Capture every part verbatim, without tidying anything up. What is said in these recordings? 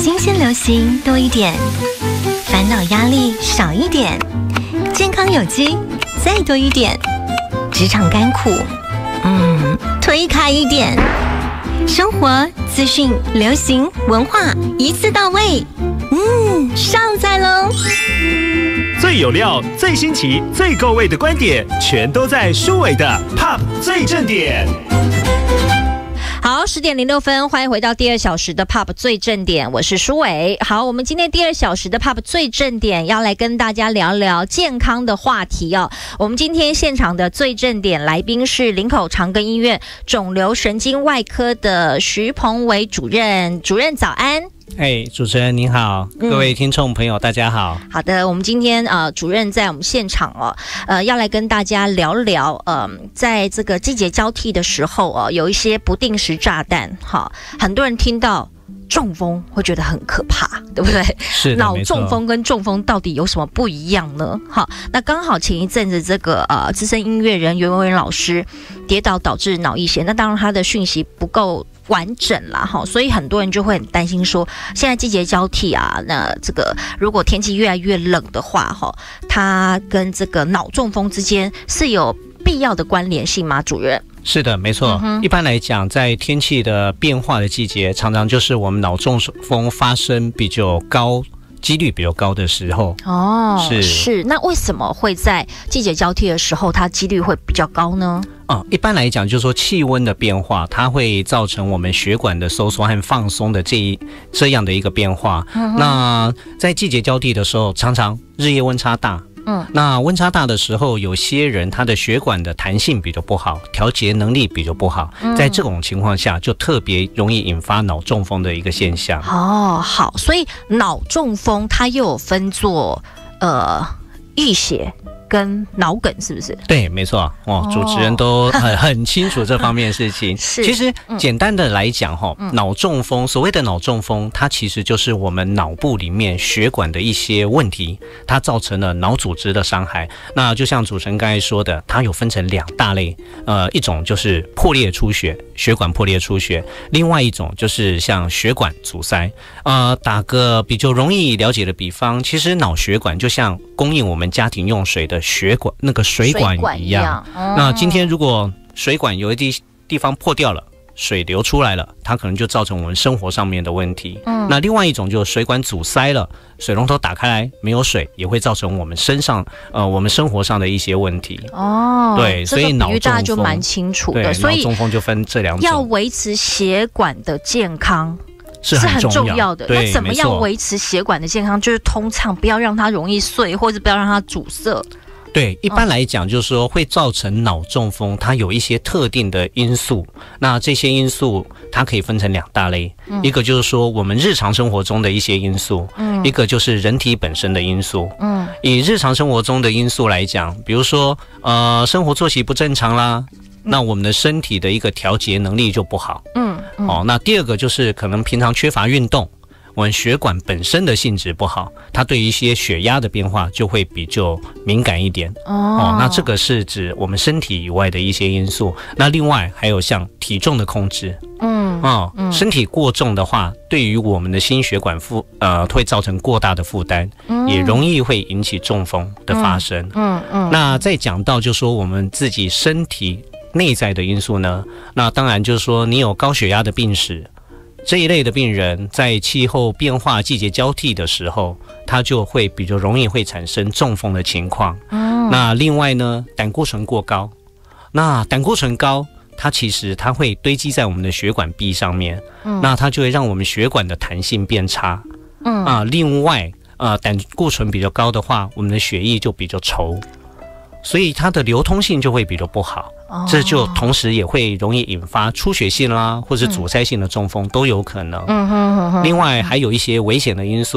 新鲜流行多一点，烦恼压力少一点，健康有机再多一点，职场甘苦，嗯，推开一点，生活资讯、流行文化一次到位，嗯，上菜喽！ 最有料、最新奇、最够味的观点，全都在舒伟的 Pop 最正点。 好，十点零六分，欢迎回到第二小时的 Pop 最正点，我是舒伟。好，我们今天第二小时的 Pop 最正点要来跟大家聊聊健康的话题哦。我们今天现场的最正点来宾是林口长庚医院肿瘤神经外科的徐鹏伟主任，主任早安。 哎，主持人您好，各位听众朋友、嗯、大家好。 好的，我们今天呃主任在我们现场哦，呃要来跟大家聊聊，呃在这个季节交替的时候哦，有一些不定时炸弹，哈，很多人听到中风会觉得很可怕，对不对？ 是的， 脑中风跟中风到底有什么不一样呢？好，那刚好前一阵子这个呃资深音乐人袁惟仁老师跌倒导致脑溢血，那当然他的讯息不够完整啦，哈，所以很多人就会很担心说，现在季节交替啊，那这个如果天气越来越冷的话，哈，它跟这个脑中风之间是有必要的关联性吗？主任？ 是的，没错、嗯。一般来讲，在天气的变化的季节，常常就是我们脑中风发生比较高。几率比较高的时候哦，是是，那为什么会在季节交替的时候，它几率会比较高呢？ 哦，一般来讲，就是说气温的变化，它会造成我们血管的收缩和放松的这一这样的一个变化。嗯、那在季节交替的时候，常常日夜温差大。嗯，那温差大的时候，有些人他的血管的弹性比较不好，调节能力比较不好，嗯、在这种情况下，就特别容易引发脑中风的一个现象。 哦，好，所以脑中风它又有分作呃溢血跟脑梗，是不是？ 对，没错哦，主持人都很很清楚这方面的事情。 是， 其实简单的来讲哈、嗯，脑中风，所谓的脑中风，它其实就是我们脑部里面血管的一些问题，它造成了脑组织的伤害。那就像主持人刚才说的，它有分成两大类，呃，一种就是破裂出血，血管破裂出血；另外一种就是像血管阻塞。呃，打个比较容易了解的比方，其实脑血管就像供应我们家庭用水的血管那个水管一样，一样嗯、那今天如果水管有一地地方破掉了，水流出来了，它可能就造成我们生活上面的问题。嗯、那另外一种就是水管阻塞了，水龙头打开来没有水，也会造成我们身上呃我们生活上的一些问题。哦，对，所以脑中风大家就蛮清楚的， 所以脑中风就分这两种。 要维持血管的健康。 是很重要， 是很重要的。那怎么样维持血管的健康？就是通畅，不要让它容易碎，或者不要让它阻塞。 对，一般来讲，就是说会造成脑中风，它有一些特定的因素。那这些因素它可以分成两大类，嗯、一个就是说我们日常生活中的一些因素，嗯、一个就是人体本身的因素。嗯，以日常生活中的因素来讲，比如说呃生活作息不正常啦。那我们的身体的一个调节能力就不好，嗯，嗯哦，那第二个就是可能平常缺乏运动，我们血管本身的性质不好，它对于一些血压的变化就会比较敏感一点，哦，哦那这个是指我们身体以外的一些因素。那另外还有像体重的控制，嗯，哦，嗯身体过重的话，对于我们的心血管负呃会造成过大的负担，嗯、也容易会引起中风的发生，嗯 嗯, 嗯。那再讲到就说我们自己身体内在的因素呢，那当然就是说你有高血压的病史，这一类的病人在气候变化、季节交替的时候，他就会比较容易会产生中风的情况。嗯，那另外呢，胆固醇过高，那胆固醇高，它其实它会堆积在我们的血管壁上面，嗯，那它就会让我们血管的弹性变差。嗯啊，另外呃，胆固醇比较高的话，我们的血液就比较稠。所以它的流通性就会比较不好，哦、这就同时也会容易引发出血性啦，或是阻塞性的中风、嗯、都有可能。嗯哼哼哼另外还有一些危险的因素，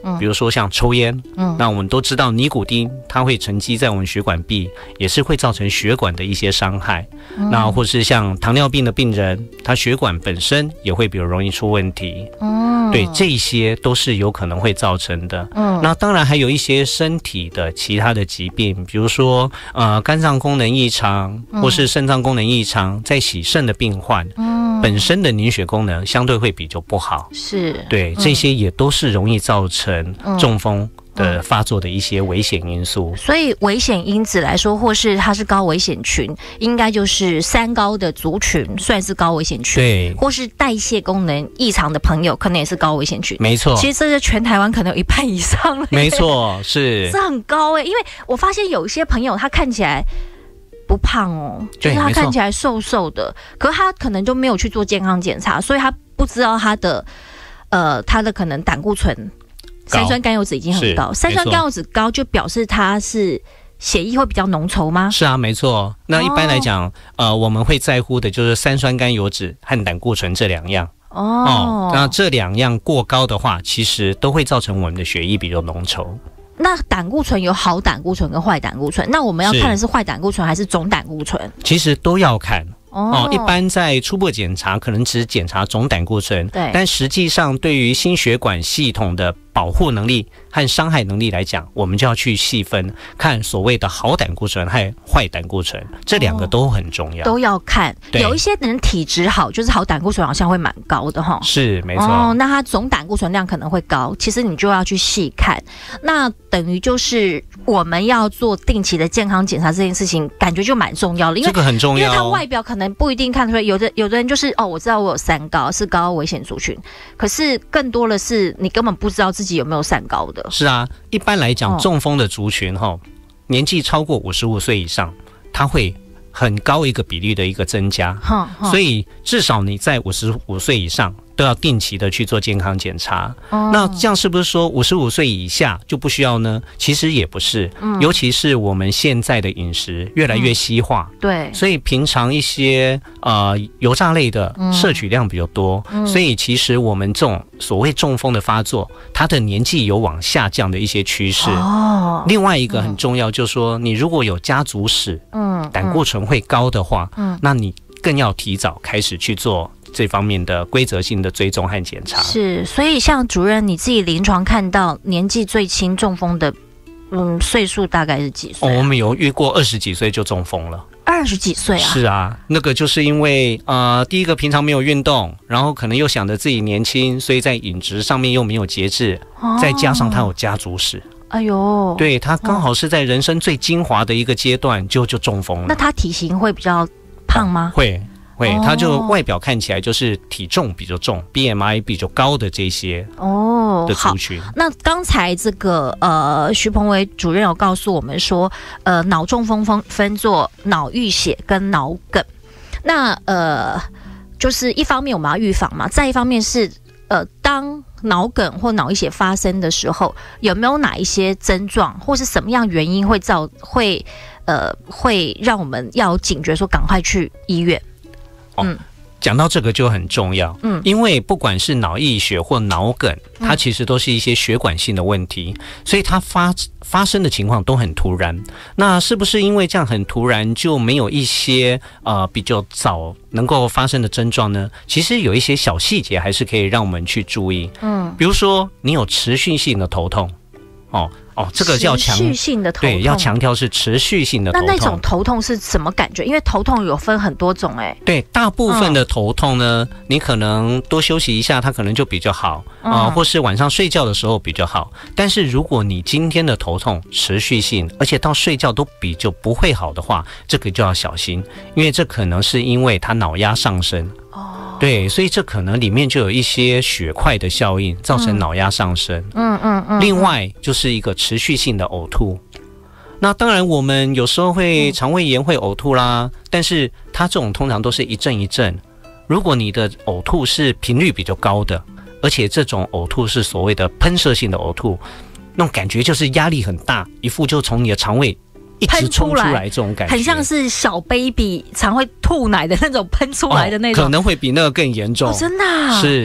嗯，比如说像抽烟，嗯，那我们都知道尼古丁它会沉积在我们血管壁，也是会造成血管的一些伤害。嗯、那或是像糖尿病的病人，他血管本身也会比较容易出问题。嗯，对，这些都是有可能会造成的。嗯，那当然还有一些身体的其他的疾病，比如说呃肝脏功能异常，或是肾脏功能异常，在洗肾的病患，嗯，本身的凝血功能相对会比较不好。 是， 对，这些也都是容易造成中风的发作的一些危险因素。 嗯、所以危险因子来说，或是它是高危险群，应该就是三高的族群算是高危险群。 对， 或是代谢功能异常的朋友，可能也是高危险群。 没错， 其实这是全台湾可能有一半以上了。 没错，是是很高哎、欸，因为我发现有一些朋友他看起来不胖哦，就是他看起来瘦瘦的，可是他可能就没有去做健康检查，所以他不知道他的呃他的可能胆固醇、三酸甘油酯已经很高，三酸甘油酯高就表示他是血液会比较浓稠吗？ 是啊，没错。那一般来讲，哦、呃，我们会在乎的就是三酸甘油酯和胆固醇这两样。哦, 哦，那这两样过高的话，其实都会造成我们的血液比较浓稠。 那胆固醇有好胆固醇跟坏胆固醇，那我们要看的是坏胆固醇还是总胆固醇？ 其实都要看。哦，一般在初步检查可能只检查总胆固醇， 对， 但实际上对于心血管系统的保护能力和伤害能力来讲，我们就要去细分，看所谓的好胆固醇和坏胆固醇，这两个都很重要， 都要看。有一些人体质好，就是好胆固醇好像会蛮高的哈。 是，没错。 哦，那他总胆固醇量可能会高，其实你就要去细看。那等于就是我们要做定期的健康检查这件事情，感觉就蛮重要的，因为这个很重要， 因为他外表可能不一定看出来，有的有的人就是哦，我知道我有三高，是高危险族群，可是更多的是你根本不知道自己有没有三高的。 是啊，一般来讲，中风的族群哈、哦，年纪超过五十五岁以上，他会很高一个比例的一个增加，所以至少你在五十五岁以上都要定期的去做健康检查。哦、那这样是不是说五十五岁以下就不需要呢？其实也不是，嗯、尤其是我们现在的饮食越来越西化， 嗯、对， 所以平常一些呃油炸类的摄取量比较多，嗯、所以其实我们这种所谓中风的发作，它的年纪有往下降的一些趋势。哦，另外一个很重要，就是说你如果有家族史，嗯，胆固醇会高的话，嗯，那你更要提早开始去做这方面的规则性的追踪和检查。 是，所以像主任你自己临床看到年纪最轻中风的，嗯，岁数大概是几岁、啊哦？我们有遇过二十几岁就中风了。 二十几岁啊？ 是啊，那个就是因为呃，第一个平常没有运动，然后可能又想着自己年轻，所以在饮食上面又没有节制，哦、再加上他有家族史。 哎呦， 对，他刚好是在人生最精华的一个阶段就就中风了。 那他体型会比较胖吗？ 哦、会。会，他就外表看起来就是体重比较重 ，B M I 比较高的这些哦的族群。 那刚才这个呃，徐鹏伟主任有告诉我们说，呃，脑中风分分作脑溢血跟脑梗。那呃，就是一方面我们要预防嘛，再一方面是呃，当脑梗或脑溢血发生的时候，有没有哪一些症状，或是什么样原因会造会呃会让我们要警觉，说赶快去医院？ 嗯，讲到这个就很重要，嗯，因为不管是脑溢血或脑梗，它其实都是一些血管性的问题，所以它发发生的情况都很突然。那是不是因为这样很突然，就没有一些呃比较早能够发生的症状呢？其实有一些小细节还是可以让我们去注意，嗯，比如说你有持续性的头痛，哦。哦，这个叫强持续性的头痛， 对，要强调是持续性的头痛。 那那种头痛是什么感觉？因为头痛有分很多种、欸，哎， 对，大部分的头痛呢，嗯、你可能多休息一下，它可能就比较好啊、呃嗯，或是晚上睡觉的时候比较好。但是如果你今天的头痛持续性，而且到睡觉都比较不会好的话，这个就要小心，因为这可能是因为它脑压上升。哦。对，所以这可能里面就有一些血块的效应，造成脑压上升。嗯嗯嗯。另外就是一个持续性的呕吐。那当然，我们有时候会肠胃炎会呕吐啦，但是它这种通常都是一阵一阵。如果你的呕吐是频率比较高的，而且这种呕吐是所谓的喷射性的呕吐，那种感觉就是压力很大，一副就从你的肠胃一直冲出来这种感觉， 很像是小 baby 常会吐奶的那种喷出来的那种， 哦、可能会比那个更严重。 哦、真的、啊、 是，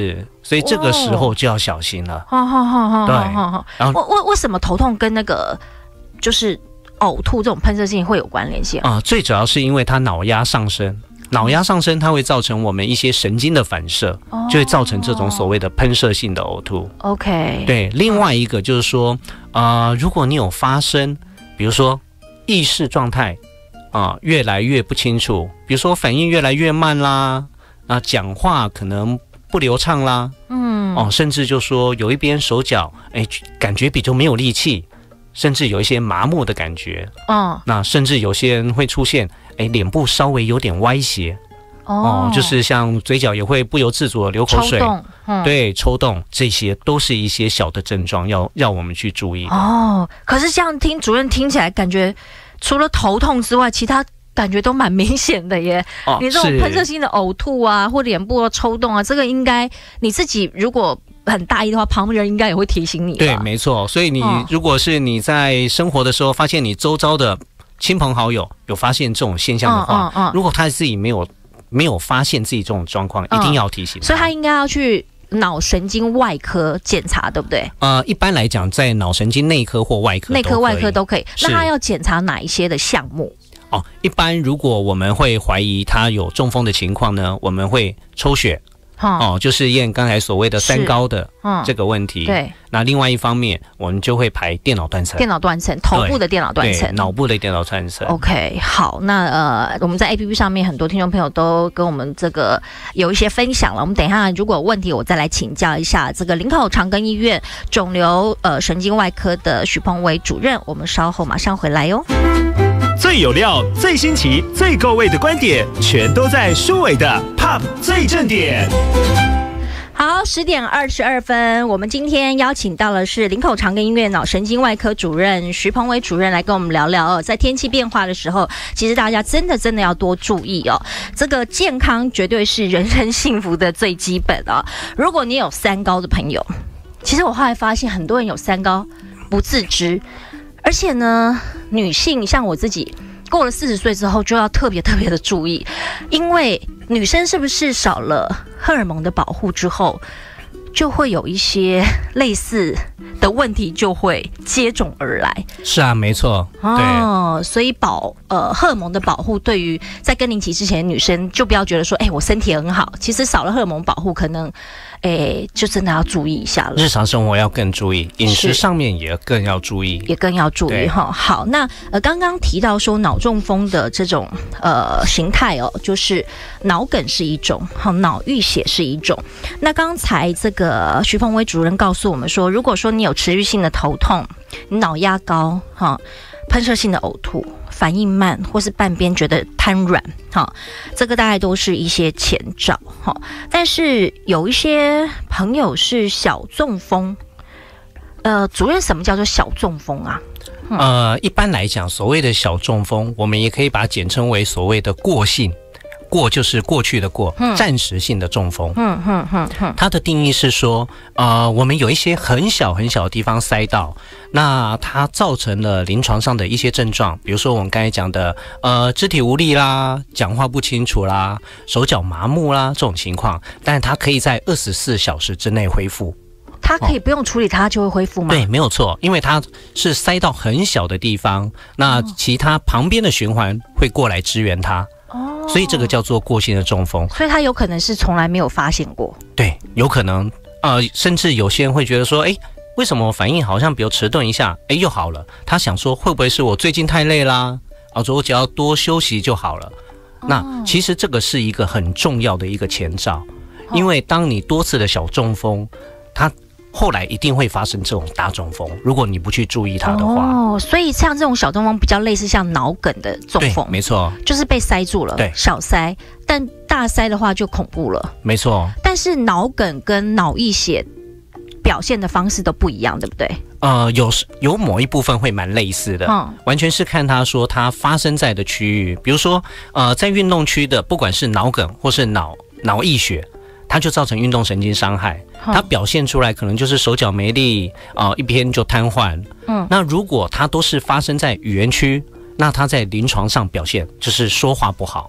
所以这个时候就要小心了。 好好好好， 对， 然后为为为什么头痛跟那个就是呕吐这种喷射性会有关联性啊、 呃？最主要是因为它脑压上升。脑压上升，它会造成我们一些神经的反射，哦、就会造成这种所谓的喷射性的呕吐。 OK， 对，另外一个就是说，呃，如果你有发生，比如说意识状态啊、呃、越来越不清楚，比如说反应越来越慢啦，啊，讲话可能不流畅啦，嗯，哦，甚至就说有一边手脚，哎，感觉比较没有力气。甚至有一些麻木的感觉，嗯，那甚至有些人会出现，哎，脸部稍微有点歪斜，哦，哦，就是像嘴角也会不由自主的流口水， 抽动，嗯， 对，抽动，这些都是一些小的症状，要要我们去注意的。 哦，可是这样听主任听起来，感觉除了头痛之外，其他感觉都蛮明显的耶。哦，你这种喷射性的嘔吐啊，或脸部抽动啊，这个应该你自己如果很大意的话，旁边人应该也会提醒你吧。 对，没错。所以你、哦、如果是你在生活的时候，发现你周遭的亲朋好友有发现这种现象的话，嗯嗯嗯、如果他自己没有没有发现自己这种状况，嗯、一定要提醒他。 所以他应该要去脑神经外科检查，对不对？ 呃，一般来讲，在脑神经内科或外科， 内科、外科都可以。那他要检查哪一些的项目？ 哦，一般如果我们会怀疑他有中风的情况呢，我们会抽血。哦，就是验刚才所谓的三高的这个问题。嗯、对，那另外一方面，我们就会排电脑断层。 电脑断层，头部的电脑断层， 脑部的电脑断层。 OK， 好，那呃，我们在 A P P 上面很多听众朋友都跟我们这个有一些分享了。我们等一下如果有问题，我再来请教一下这个林口长庚医院肿瘤呃神经外科的许鹏伟主任。我们稍后马上回来哟。 最有料、最新奇、最够味的观点，全都在舒伟的 Pop 最正点。 好，十点二十二分，我们今天邀请到的是林口长庚医院脑神经外科主任徐鹏伟主任来跟我们聊聊哦，在天气变化的时候，其实大家真的真的要多注意哦。这个健康绝对是人人幸福的最基本哦。如果你有三高的朋友，其实我后来发现很多人有三高不自知。而且呢，女性像我自己过了四十岁之后就要特别特别的注意，因为女生是不是少了荷尔蒙的保护之后，就会有一些类似的问题就会接踵而来。 是啊，没错。 哦，所以保呃荷尔蒙的保护，对于在更年期之前的女生，就不要觉得说，哎、欸，我身体很好，其实少了荷尔蒙保护，可能。哎，就真的要注意一下了。 日常生活要更注意，饮食上面也更要注意， 也更要注意哈。好，那呃，刚刚提到说脑中风的这种呃形态哦，就是脑梗是一种，好，脑溢血是一种。那刚才这个徐鹏伟主任告诉我们说，如果说你有持续性的头痛，你脑压高，哈，喷射性的呕吐。反应慢，或是半边觉得瘫软，哈，这个大概都是一些前兆，哈。但是有一些朋友是小中风，呃，主任，什么叫做小中风啊？ 嗯、呃，一般来讲，所谓的小中风，我们也可以把它简称为所谓的过性。过就是过去的过，嗯、暂时性的中风。嗯嗯嗯嗯，它的定义是说，呃，我们有一些很小很小的地方塞到，那它造成了临床上的一些症状，比如说我们刚才讲的，呃，肢体无力啦，讲话不清楚啦，手脚麻木啦这种情况，但是它可以在二十四小时之内恢复。 它可以不用处理，它就会恢复吗？ 对，没有错，因为它是塞到很小的地方，那其他旁边的循环会过来支援它。哦，所以这个叫做过性的中风， 所以他有可能是从来没有发现过。 对，有可能，呃，甚至有些人会觉得说，哎，为什么我反应好像比如迟钝一下，哎，又好了？他想说，会不会是我最近太累啦？啊，说我只要多休息就好了。哦、那其实这个是一个很重要的一个前兆，哦、因为当你多次的小中风，它后来一定会发生这种大中风，如果你不去注意它的话。 哦，所以像这种小中风比较类似像脑梗的中风， 没错， 就是被塞住了， 对， 小塞，但大塞的话就恐怖了， 没错。 但是脑梗跟脑溢血表现的方式都不一样，对不对？ 呃，有有某一部分会蛮类似的，嗯，完全是看他说它发生在的区域，比如说呃，在运动区的，不管是脑梗或是脑脑溢血。它就造成运动神经伤害，它表现出来可能就是手脚没力，呃，一边就瘫痪。嗯，那如果它都是发生在语言区，那它在临床上表现就是说话不好。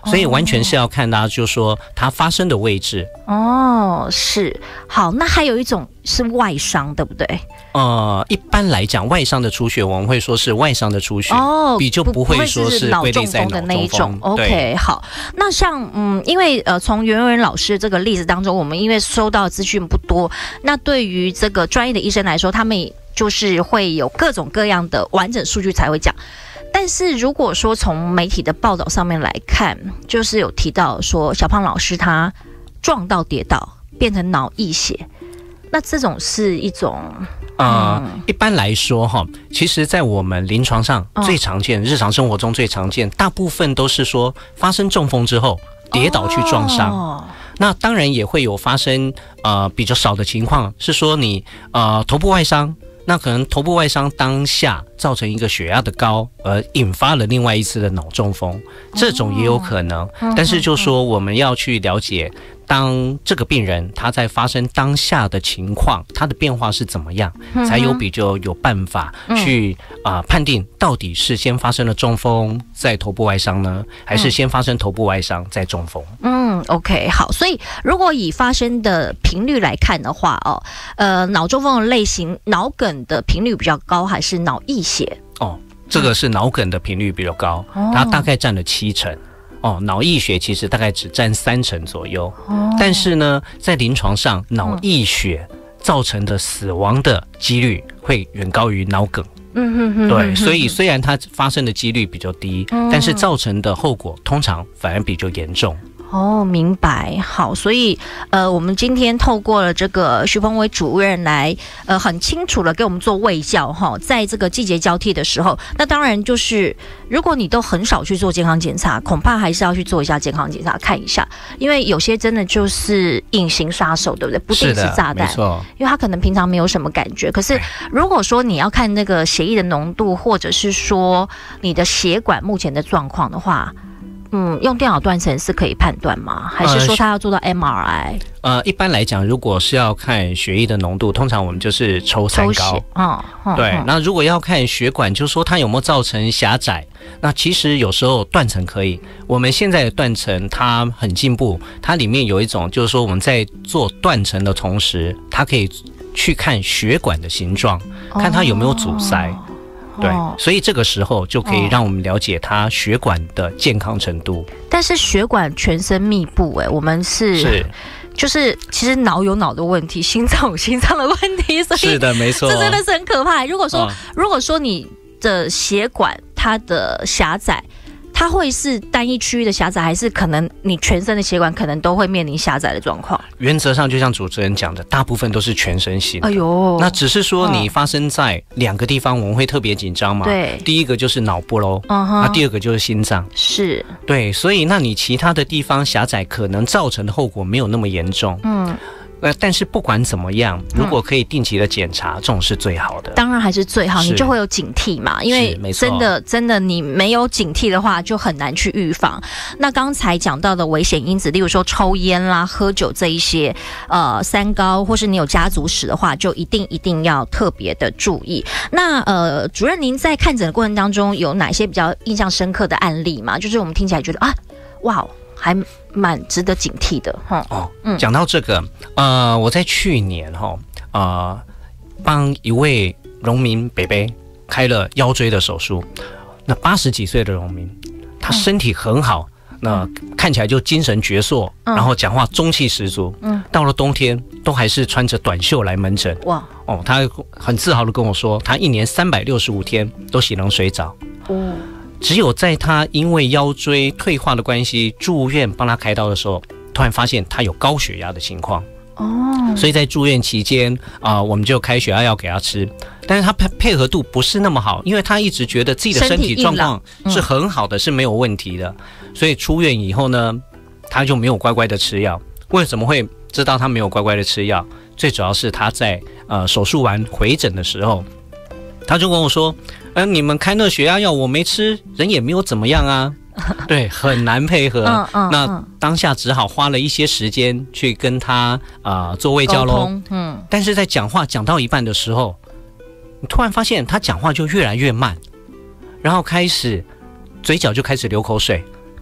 所以完全是要看它，就是说它发生的位置。 哦，是。好，那还有一种是外伤，对不对？ 呃，一般来讲，外伤的出血我们会说是外伤的出血， 哦， 比就不会说是归类在脑中风的那一种。OK， 好。那像嗯，因为呃，从袁惟仁老师这个例子当中，我们因为收到的资讯不多，那对于这个专业的医生来说，他们就是会有各种各样的完整数据才会讲。但是如果说从媒体的报道上面来看，就是有提到说小胖老师他撞到跌倒变成脑溢血，那这种是一种呃、嗯，一般来说哈，其实在我们临床上最常见、哦、日常生活中最常见，大部分都是说发生中风之后跌倒去撞伤。哦，那当然也会有发生呃比较少的情况是说你呃头部外伤。那可能头部外伤当下造成一个血压的高，而引发了另外一次的脑中风，这种也有可能。哦，但是就说我们要去了解，当这个病人他在发生当下的情况，他的变化是怎么样，嗯、才有比较有办法去啊、呃、判定到底是先发生了中风再头部外伤呢，还是先发生头部外伤再中风？ 嗯 ，OK， 好。所以如果以发生的频率来看的话，哦，呃，脑中风的类型，脑梗的频率比较高，还是脑溢血？ 哦，这个是脑梗的频率比较高，嗯、它大概占了七成。哦，脑溢血其实大概只占三成左右。哦，但是呢，在临床上，脑溢血造成的死亡的几率会远高于脑梗。嗯哼哼，对，所以虽然它发生的几率比较低，嗯、但是造成的后果通常反而比较严重。 哦，明白。好，所以呃，我们今天透过了这个徐鹏伟主任来呃，很清楚的给我们做卫教哈，在这个季节交替的时候，那当然就是如果你都很少去做健康检查，恐怕还是要去做一下健康检查看一下，因为有些真的就是隐形杀手，对不对？不定时炸弹， 没错， 因为他可能平常没有什么感觉，可是如果说你要看那个血液的浓度，或者是说你的血管目前的状况的话。嗯，用电脑断层是可以判断吗？还是说他要做到 M R I？ 呃，一般来讲，如果是要看血液的浓度，通常我们就是抽三高。 嗯，嗯对。 嗯、 那如果要看血管，就是说它有没有造成狭窄，那其实有时候断层可以。我们现在的断层它很进步，它里面有一种就是说我们在做断层的同时，它可以去看血管的形状，看它有没有阻塞。哦对，所以这个时候就可以让我们了解它血管的健康程度。 但是血管全身密布，哎，我们是是，就是其实脑有脑的问题，心脏有心脏的问题，所以是的，没错， 这真的是很可怕。如果说、哦、如果说你的血管它的狭窄，它会是单一区域的狭窄，还是可能你全身的血管可能都会面临狭窄的状况？ 原则上就像主持人讲的，大部分都是全身性的。 哎呦， 那只是说你发生在两个地方，我们会特别紧张嘛？ 对， 第一个就是脑部喽， 嗯哼， 那第二个就是心脏。 是， 对，所以那你其他的地方狭窄，可能造成的后果没有那么严重。嗯。呃，但是不管怎么样，如果可以定期的检查，嗯、这种是最好的。 当然还是最好，你就会有警惕嘛。因为真的真的，你没有警惕的话，就很难去预防。那刚才讲到的危险因子，例如说抽烟啦、喝酒这一些，呃，三高，或是你有家族史的话，就一定一定要特别的注意。那呃，主任，您在看诊的过程当中，有哪些比较印象深刻的案例吗？就是我们听起来觉得啊，哇。还蛮值得警惕的哈。 哦，嗯，讲到这个，呃，我在去年哈，呃，帮一位农民伯伯开了腰椎的手术。那八十几岁的农民，他身体很好，嗯、那看起来就精神矍铄，嗯、然后讲话中气十足。嗯，到了冬天都还是穿着短袖来门诊。哇，哦，他很自豪的跟我说，他一年三百六十五天都洗冷水澡。哦。只有在他因为腰椎退化的关系住院帮他开刀的时候，突然发现他有高血压的情况。哦，所以在住院期间啊、呃，我们就开血压药给他吃，但是他配配合度不是那么好，因为他一直觉得自己的身体状况是很好的，嗯、是没有问题的。所以出院以后呢，他就没有乖乖的吃药。为什么会知道他没有乖乖的吃药？最主要是他在呃手术完回诊的时候，他就跟我说。嗯、呃，你们开那血压药我没吃，人也没有怎么样啊，对，很难配合。嗯嗯、那当下只好花了一些时间去跟他啊、呃、做卫教咯。嗯，但是在讲话讲到一半的时候，你突然发现他讲话就越来越慢，然后开始嘴角就开始流口水，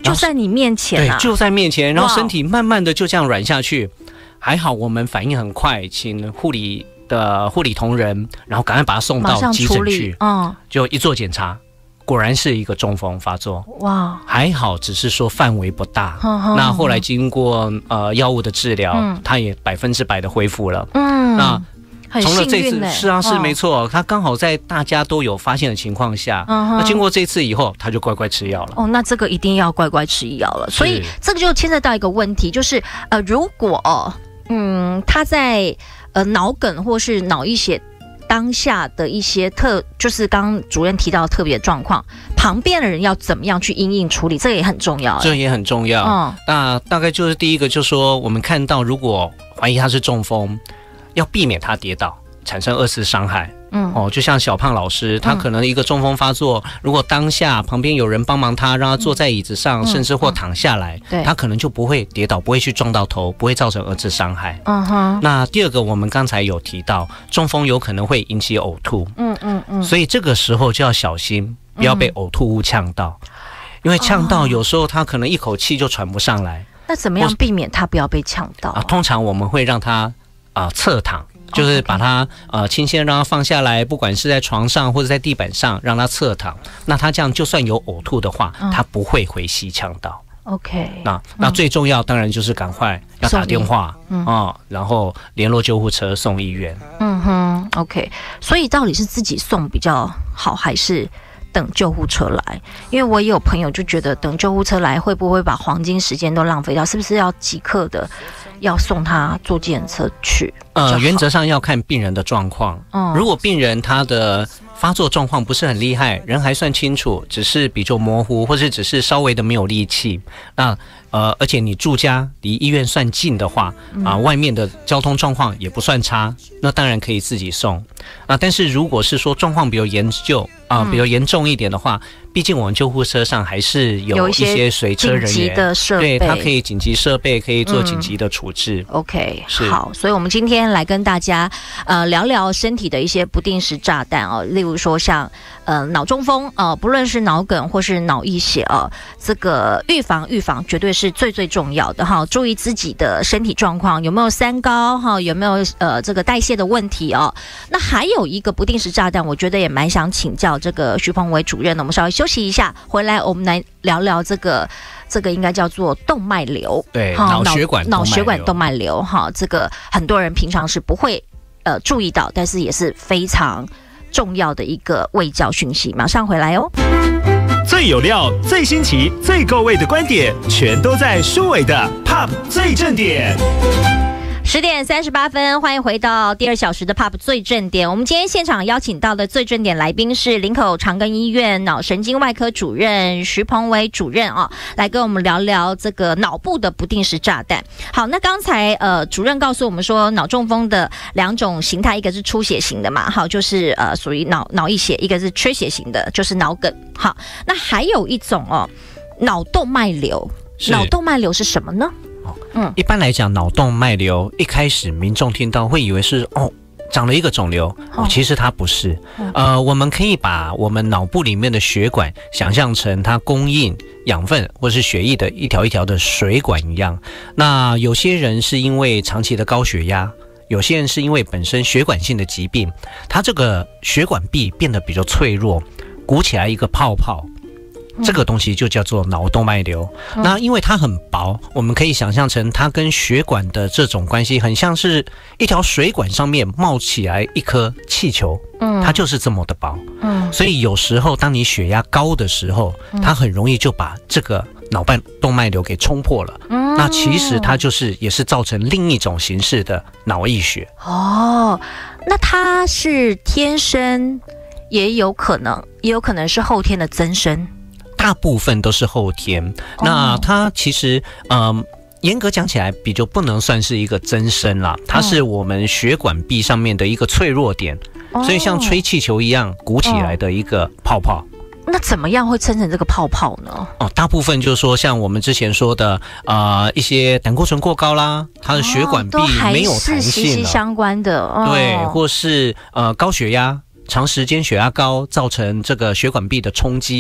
就在你面前啊， 对，就在面前，然后身体慢慢的就这样软下去。还好我们反应很快，请护理的护理同仁，然后赶快把他送到急诊去。嗯，就一做检查，果然是一个中风发作。哇，还好只是说范围不大。呵呵，那后来经过呃药物的治疗，嗯，他也百分之百的恢复了。嗯，那从了这次是啊是、哦、没错，他刚好在大家都有发现的情况下，嗯、那经过这次以后，他就乖乖吃药了。 哦，那这个一定要乖乖吃药了。所以这个就牵涉到一个问题，就是呃，如果、哦、嗯他在呃脑梗或是脑溢血当下的一些特，就是刚刚主任提到的特别状况，旁边的人要怎么样去因应处理，这个也很重要。 这也很重要。嗯，那大概就是第一个，就是说我们看到如果怀疑他是中风，要避免他跌倒，产生二次伤害。嗯，哦，就像小胖老师，他可能一个中风发作，嗯、如果当下旁边有人帮忙他，让他坐在椅子上，嗯、甚至或躺下来，嗯、他可能就不会跌倒，不会去撞到头，不会造成二次伤害。嗯哼。那第二个，我们刚才有提到，中风有可能会引起呕吐。嗯嗯嗯。所以这个时候就要小心，不要被呕吐物呛到，嗯、因为呛到有时候他可能一口气就喘不上来。 那怎么样避免他不要被呛到啊？ 通常我们会让他啊、呃、侧躺。就是把它呃轻先让它放下来，不管是在床上或者在地板上，让它侧躺。那它这样就算有呕吐的话，嗯、它不会回吸呛到。 OK， 那那最重要当然就是赶快要打电话，嗯哦，然后联络救护车送医院。 嗯哼 ，OK。所以到底是自己送比较好，还是等救护车来？因为我也有朋友就觉得等救护车来会不会把黄金时间都浪费掉？是不是要即刻的要送他坐计程车去？ 呃，原则上要看病人的状况。嗯，如果病人他的发作状况不是很厉害，人还算清楚，只是比较模糊，或是只是稍微的没有力气，那呃，而且你住家离医院算近的话，啊、呃，外面的交通状况也不算差，那当然可以自己送。啊、呃，但是如果是说状况比较严重啊、呃，比较严重一点的话，毕竟我们救护车上还是有一些随车人员， 的设备， 对，它可以紧急设备，可以做紧急的处置。 嗯、OK， 好，所以我们今天来跟大家呃聊聊身体的一些不定时炸弹哦，例如说像呃脑中风呃，不论是脑梗或是脑溢血哦，这个预防预防绝对是最最重要的哈。注意自己的身体状况，有没有三高哈，有没有呃这个代谢的问题哦。那还有一个不定时炸弹，我觉得也蛮想请教这个徐鹏伟主任的，我们稍微休息一下，回来我们来聊聊这个这个应该叫做动脉瘤， 对，脑血管脑血管动脉瘤哈，这个很多人平常是不会呃注意到，但是也是非常重要的一个卫教讯息。马上回来哦。 最有料、最新奇、最够味的观点，全都在舒伟的 P O P 最正点。 十点三十八分，欢迎回到第二小时的 P O P 最正点。我们今天现场邀请到的最正点来宾是林口长庚医院脑神经外科主任徐鹏伟主任啊，来跟我们聊聊这个脑部的不定时炸弹。好，那刚才呃主任告诉我们说，脑中风的两种形态，一个是出血型的嘛，好，就是呃属于脑脑溢血；一个是缺血型的，就是脑梗。好，那还有一种哦，脑动脉瘤。脑动脉瘤是什么呢？ 嗯，一般来讲，脑动脉瘤一开始民众听到会以为是哦长了一个肿瘤，哦，其实它不是。呃，我们可以把我们脑部里面的血管想象成它供应养分或是血液的一条一条的水管一样。那有些人是因为长期的高血压，有些人是因为本身血管性的疾病，它这个血管壁变得比较脆弱，鼓起来一个泡泡。这个东西就叫做脑动脉瘤。嗯、那因为它很薄，我们可以想象成它跟血管的这种关系，很像是一条水管上面冒起来一颗气球，嗯，它就是这么的薄。嗯，所以有时候当你血压高的时候，它很容易就把这个脑瓣动脉瘤给冲破了。嗯，那其实它就是也是造成另一种形式的脑溢血。 哦，那它是天生，也有可能，也有可能是后天的增生。 大部分都是后天，那它其实，嗯，严格讲起来，比较不能算是一个增生啦，它是我们血管壁上面的一个脆弱点，所以像吹气球一样鼓起来的一个泡泡。 那怎么样会生成这个泡泡呢？ 哦，大部分就是说，像我们之前说的，呃，一些胆固醇过高啦，它的血管壁没有弹性了， 都还是息息相关的，哦、 对，或是呃高血压。长时间血压高造成这个血管壁的冲击，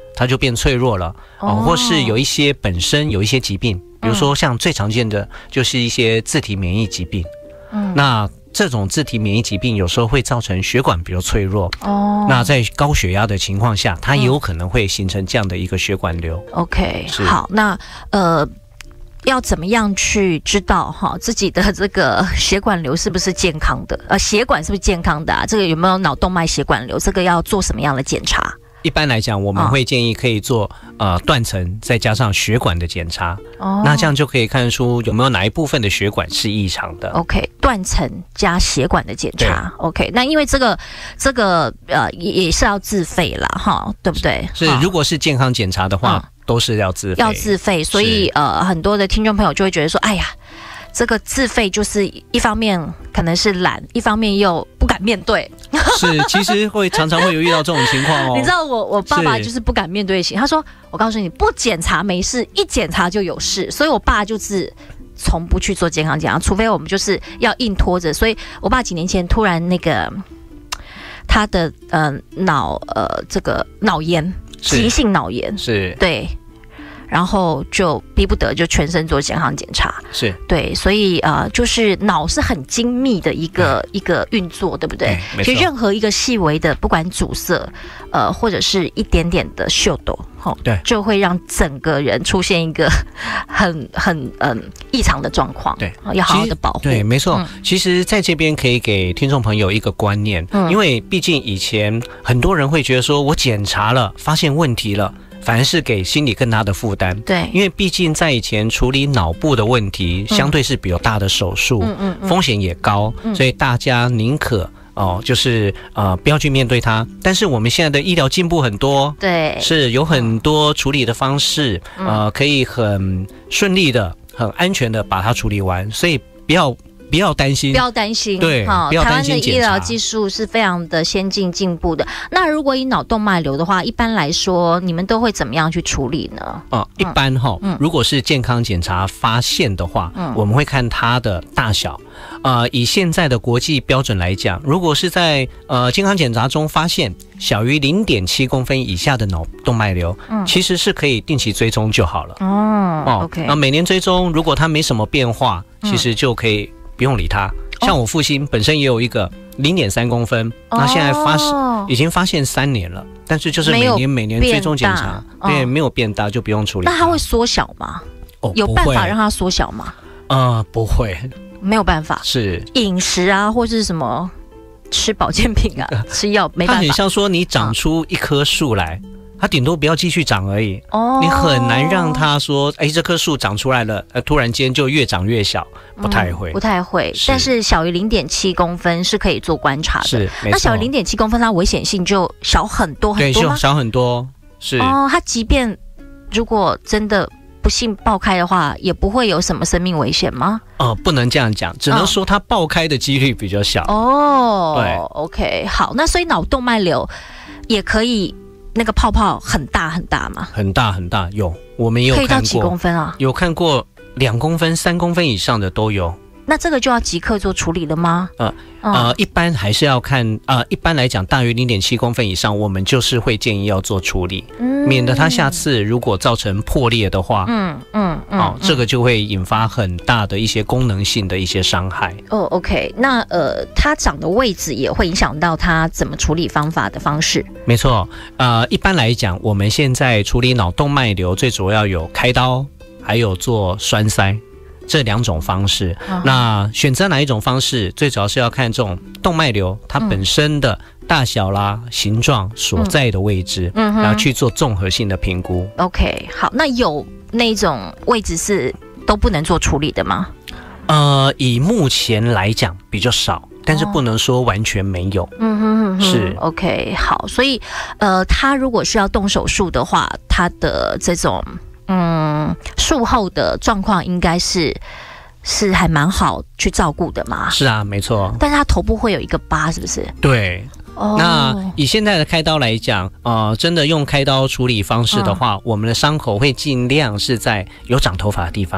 它就变脆弱了哦、呃，或是有一些本身有一些疾病，比如说像最常见的就是一些自体免疫疾病，嗯，那这种自体免疫疾病有时候会造成血管比较脆弱哦，那在高血压的情况下，它也有可能会形成这样的一个血管瘤。 OK， 好，那呃。要怎么样去知道哈自己的这个血管瘤是不是健康的？呃，血管是不是健康的啊？这个有没有脑动脉血管瘤？这个要做什么样的检查？ 一般来讲，我们会建议可以做、哦、呃断层，再加上血管的检查。哦，那这样就可以看出有没有哪一部分的血管是异常的。 OK， 断层加血管的检查。OK， 那因为这个这个呃也也是要自费啦，哈，对不对？ 是，是如果是健康检查的话。嗯都是要自费， 要自费，所以呃，很多的听众朋友就会觉得说，哎呀，这个自费就是一方面可能是懒，一方面又不敢面对。 是，其实会常常会有遇到这种情况哦。 你知道我我爸爸就是不敢面对型，他说我告诉你，不检查没事，一检查就有事，所以我爸就是从不去做健康检查，除非我们就是要硬拖着。所以我爸几年前突然那个他的呃脑呃这个脑炎，急性脑炎， 是对。然后就逼不得就全身做健康检查， 是对，所以呃，就是脑是很精密的一个、嗯、一个运作，对不对？其实任何一个细微的，不管阻塞，呃，或者是一点点的秀逗，吼，对，就会让整个人出现一个很很嗯、呃、异常的状况，对，要好好的保护。 对，没错。嗯、其实在这边可以给听众朋友一个观念，嗯、因为毕竟以前很多人会觉得说，我检查了，发现问题了。反而是给心理更大的负担， 对， 因为毕竟在以前处理脑部的问题，嗯、相对是比较大的手术，嗯嗯嗯、风险也高，嗯、所以大家宁可哦，就是呃不要去面对它。但是我们现在的医疗进步很多， 对， 是有很多处理的方式，嗯、呃，可以很顺利的、很安全的把它处理完，所以不要。不要担心， 不要担心， 对， 哈、哦， 不要担心台湾的医疗技术是非常的先进进步的。那如果以脑动脉瘤的话，一般来说，你们都会怎么样去处理呢？ 哦，一般哈、哦，嗯、如果是健康检查发现的话，嗯、我们会看它的大小。呃，以现在的国际标准来讲，如果是在呃健康检查中发现小于零点七公分以下的脑动脉瘤，嗯、其实是可以定期追踪就好了。哦哦 ，OK， 那每年追踪，如果它没什么变化，其实就可以。不用理它，像我父亲本身也有一个零点三公分，哦、那现在发已经发现三年了，但是就是每年每年追踪检查，对，没有变大就不用处理它。 那它会缩小吗？ 哦， 有办法让它缩小吗？ 呃，不会， 没有办法。 是饮食啊，或是什么吃保健品啊，吃药没办法。 它很像说你长出一棵树来。嗯它顶多不要继续长而已，哦，你很难让它说，哎，这棵树长出来了，呃，突然间就越长越小，不太会， 嗯、不太会。是但是小于零点七公分是可以做观察的， 是。 那小于零点七公分，它危险性就小很多很多吗？ 对，小很多，是。 哦，它即便如果真的不幸爆开的话，也不会有什么生命危险吗？ 哦、呃，不能这样讲，只能说它爆开的几率比较小。 哦， 对 ，OK， 好，那所以脑动脉瘤也可以。那个泡泡很大很大吗？ 很大很大，有，我们也有看过。 可以到几公分啊？ 有看过两公分、三公分以上的都有。 那这个就要即刻做处理了吗？ 呃、嗯、呃，一般还是要看呃，一般来讲，大于零点七公分以上，我们就是会建议要做处理，嗯、免得它下次如果造成破裂的话，嗯嗯嗯，哦，这个就会引发很大的一些功能性的一些伤害。 哦 ，OK， 那呃，它长的位置也会影响到它怎么处理方法的方式。 没错，呃，一般来讲，我们现在处理脑动脉瘤最主要有开刀，还有做栓塞。这两种方式，嗯、那选择哪一种方式，最主要是要看这种动脉瘤它本身的大小啦、嗯、形状所在的位置，嗯、然后去做综合性的评估。 OK， 好，那有那种位置是都不能做处理的吗？ 呃，以目前来讲比较少，但是不能说完全没有。嗯哼哼，是 OK， 好，所以呃，他如果是要动手术的话，他的这种。嗯，术后的状况应该是是还蛮好去照顾的嘛。 是啊，没错。 但是他头部会有一个疤，是不是？ 对。哦、那以现在的开刀来讲，呃，真的用开刀处理方式的话，嗯、我们的伤口会尽量是在有长头发的地方。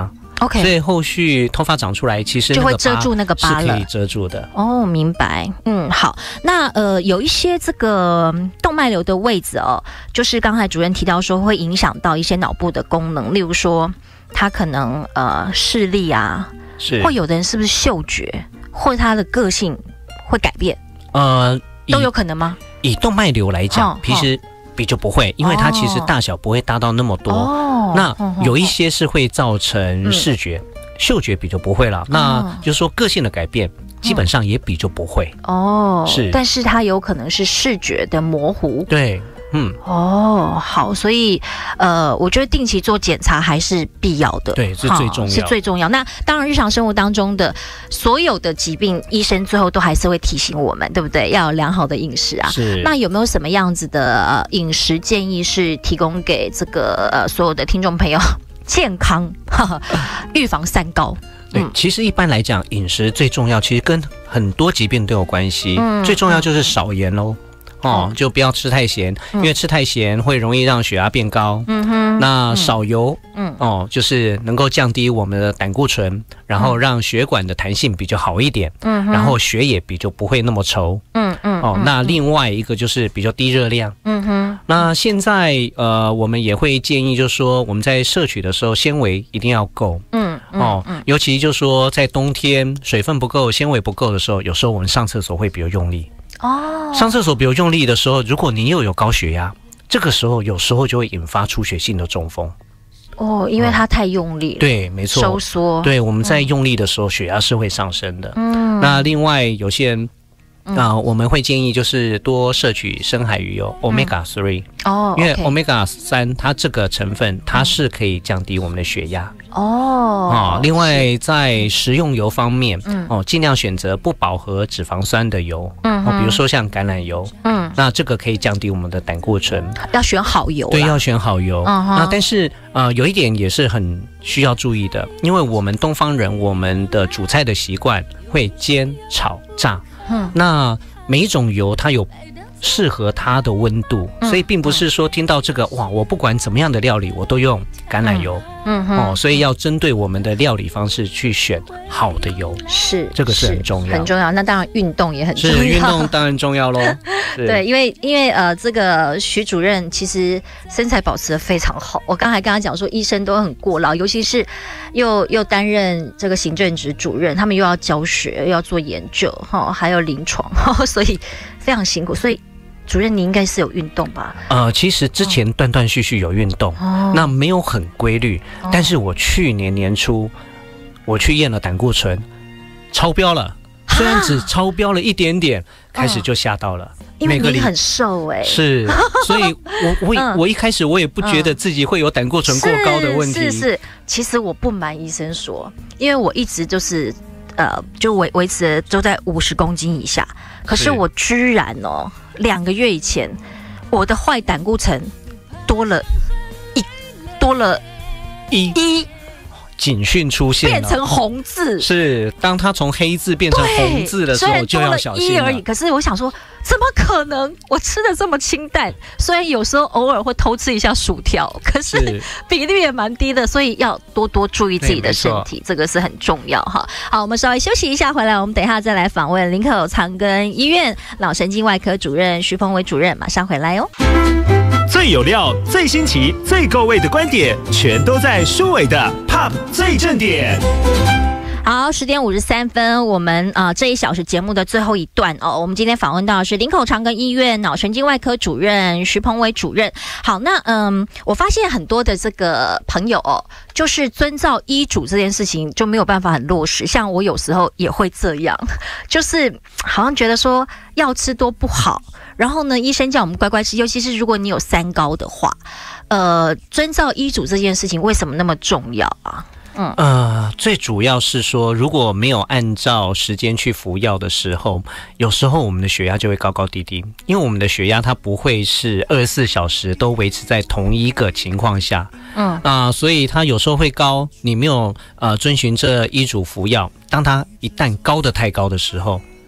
OK， 所以后续头发长出来，其实那个就会遮住那个疤了， 是可以遮住的。 哦，明白。嗯，好。那呃，有一些这个动脉瘤的位置哦，就是刚才主任提到说会影响到一些脑部的功能，例如说他可能呃视力啊， 是， 或有的人是不是嗅觉，或者他的个性会改变， 呃， 都有可能吗？ 以动脉瘤来讲， 哦其实比较不会，因为它其实大小不会大到那么多。 哦， 那有一些是会造成视觉、嗯、嗅觉比较不会啦。那就是说个性的改变，基本上也比较不会。 哦， 是， 但是它有可能是视觉的模糊。 对。嗯， 哦，好，所以呃，我觉得定期做检查还是必要的， 对，是最重要， 是最重要。那当然，日常生活当中的所有的疾病，医生最后都还是会提醒我们，对不对？要有良好的饮食啊。 是。 那有没有什么样子的呃饮食建议是提供给这个呃所有的听众朋友健康预防三高？ 对，嗯、其实一般来讲，饮食最重要，其实跟很多疾病都有关系。嗯，最重要就是少盐喽。哦，就不要吃太咸，嗯、因为吃太咸会容易让血压变高。嗯哼，那少油，嗯，哦，就是能够降低我们的胆固醇，然后让血管的弹性比较好一点。嗯，然后血也比较不会那么稠。嗯嗯，哦，那另外一个就是比较低热量。嗯哼，那现在呃，我们也会建议，就是说我们在摄取的时候，纤维一定要够。嗯，哦，嗯、尤其就是说在冬天水分不够、纤维不够的时候，有时候我们上厕所会比较用力。哦，上厕所比较用力的时候，如果你又有高血压，这个时候有时候就会引发出血性的中风。 哦，因为它太用力了。嗯、 对，没错， 收缩。 对，我们在用力的时候，血压是会上升的。嗯，那另外有些人。啊、呃，我们会建议就是多摄取深海鱼油 omega 三、嗯、哦，因为 omega 三它这个成分它是可以降低我们的血压哦。啊，另外在食用油方面，嗯哦，尽量选择不饱和脂肪酸的油，嗯哦，比如说像橄榄油，嗯，那这个可以降低我们的胆固醇， 要选好油， 对，要选好油。嗯、那但是呃，有一点也是很需要注意的，因为我们东方人我们的煮菜的习惯会煎、炒、炸。嗯，那每一种油它有适合它的温度，嗯、所以并不是说听到这个哇，我不管怎么样的料理我都用橄榄油，嗯嗯哦，所以要针对我们的料理方式去选好的油， 是这个是很重要， 很重要。那当然运动也很重要， 是运动当然重要喽。 对，因为因为呃，这个徐主任其实身材保持得非常好。我刚才跟他讲说，医生都很过劳，尤其是又又担任这个行政职主任，他们又要教学，又要做研究，哈，还有临床，所以非常辛苦。所以主任，你应该是有运动吧？ 呃，其实之前断断续续有运动，哦、那没有很规律。哦、但是我去年年初我去验了胆固醇，超标了。虽然只超标了一点点，开始就吓到了。 因为你很瘦哎、欸， 是，所以我我、嗯、我一开始我也不觉得自己会有胆固醇过高的问题。 是 是, 是，其实我不瞒医生说，因为我一直就是呃，就维维持都在五十公斤以下，可是我居然哦，两个月以前我的坏胆固醇多了一多了一一。警讯出现了， 变成红字， 是当它从黑字变成红字的时候，就要小心了。 而已，可是我想说，怎么可能？我吃的这么清淡，虽然有时候偶尔会偷吃一下薯条，可是比例也蛮低的，所以要多多注意自己的身体，这个是很重要哈。好，我们稍微休息一下，回来我们等一下再来访问林口长庚医院脑神经外科主任徐鹏伟主任，马上回来哦。 最有料、最新奇、最够味的观点，全都在舒伟的 Pop 最正点。 好，十点五十三分，我们啊、呃、这一小时节目的最后一段哦，我们今天访问到的是林口长庚医院脑神经外科主任徐鹏伟主任。好，那嗯，我发现很多的这个朋友哦，就是遵照医嘱这件事情就没有办法很落实，像我有时候也会这样，就是好像觉得说药吃多不好。然后呢，医生叫我们乖乖吃，尤其是如果你有三高的话，呃，遵照医嘱这件事情为什么那么重要啊？嗯呃，最主要是说，如果没有按照时间去服药的时候，有时候我们的血压就会高高低低，因为我们的血压它不会是二十四小时都维持在同一个情况下，嗯啊、呃，所以它有时候会高，你没有呃遵循这医嘱服药，当它一旦高的太高的时候，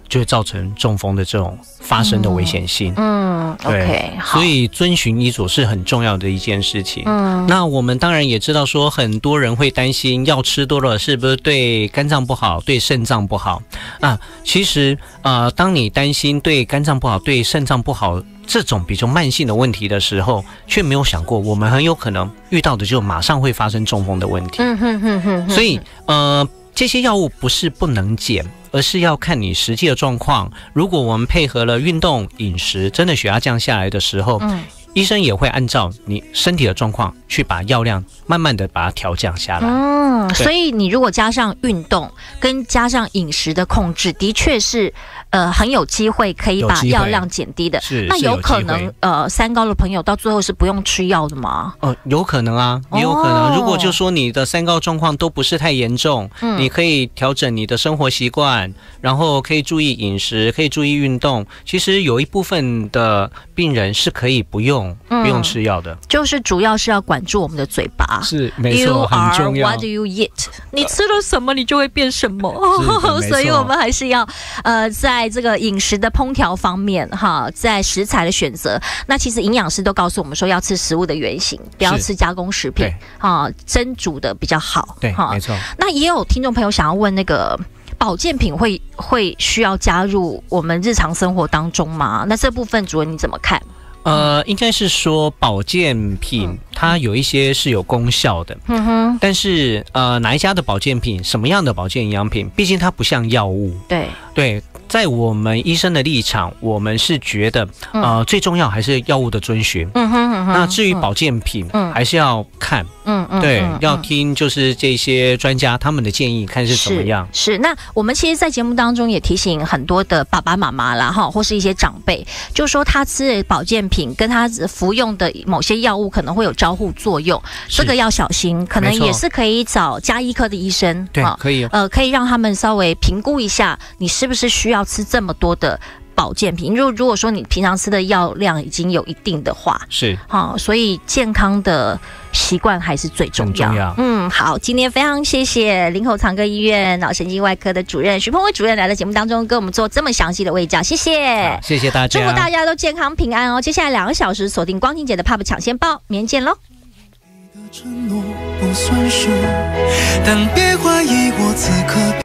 就会造成中风的这种发生的危险性。 嗯对 ，OK， 好， 所以遵循医嘱是很重要的一件事情。 嗯， 那我们当然也知道说，很多人会担心药吃多了是不是对肝脏不好，对肾脏不好啊？其实呃，当你担心对肝脏不好，对肾脏不好这种比较慢性的问题的时候，却没有想过我们很有可能遇到的就马上会发生中风的问题。 嗯哼哼哼， 所以呃，这些药物不是不能减，而是要看你实际的状况。如果我们配合了运动、饮食，真的血压降下来的时候，嗯，医生也会按照你身体的状况去把药量慢慢的把它调降下来。 嗯，所以你如果加上运动跟加上饮食的控制，的确是呃很有机会可以把药量减低的。 是， 那有可能是有呃三高的朋友到最后是不用吃药的吗？ 哦、呃，有可能啊，也有可能。哦、如果就说你的三高状况都不是太严重，嗯，你可以调整你的生活习惯，然后可以注意饮食，可以注意运动。其实有一部分的病人是可以不用、嗯、不用吃药的， 就是主要是要管住我们的嘴巴。 是，没错，很重要。 What do you eat？ 你吃了什么，你就会变什么。所以我们还是要呃，在这个饮食的烹调方面哈，在食材的选择，那其实营养师都告诉我们说，要吃食物的原型，不要吃加工食品，哈，蒸煮的比较好。 对，没错。 那也有听众朋友想要问，那个保健品会会需要加入我们日常生活当中吗？那这部分主任你怎么看？ 呃，应该是说保健品它有一些是有功效的，嗯哼，但是呃哪一家的保健品，什么样的保健营养品，毕竟它不像药物， 对对，在我们医生的立场，我们是觉得呃最重要还是药物的遵循，嗯哼嗯哼，那至于保健品，嗯，还是要看，嗯嗯，对，嗯、要听就是这些专家他们的建议，看是怎么样。 是，是那我们其实，在节目当中也提醒很多的爸爸妈妈啦，哈，或是一些长辈，就说他吃的保健品。跟他服用的某些药物可能会有交互作用，这个要小心，可能也是可以找家医科的医生， 对，可以， 呃，可以让他们稍微评估一下，你是不是需要吃这么多的保健品。如如果说你平常吃的药量已经有一定的话， 是， 好、哦，所以健康的习惯还是最重要。 重要。 嗯，好，今天非常谢谢林口长庚医院脑神经外科的主任徐鹏伟主任来到节目当中，跟我们做这么详细的卫教，谢谢， 谢谢大家， 祝福大家都健康平安哦。接下来两个小时锁定光庭姐的 P U B 抢先报，明天见喽。 承诺不算数，但别怀疑我此刻